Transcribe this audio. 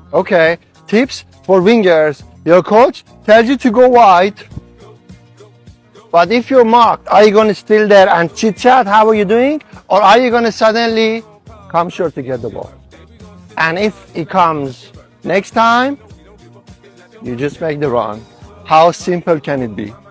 Okay, tips for wingers. Your coach tells you to go wide, but if you're marked, are you going to still there and chit chat? How are you doing? Or are you going to suddenly come short to get the ball? And if it comes next time, you just make the run. How simple can it be?